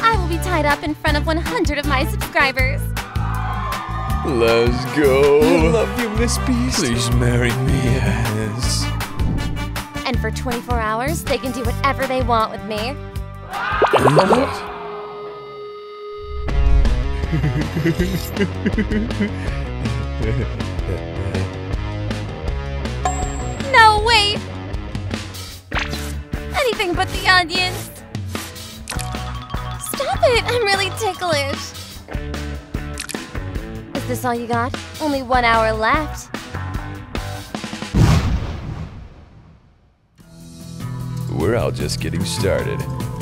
I will be tied up in front of 100 of my subscribers. Let's go. I love you, Miss Beast. Please marry me, yes. And for 24 hours, they can do whatever they want with me. No, wait! Anything but the onions. Stop it, I'm really ticklish. Is this all you got? Only 1 hour left. We're all just getting started.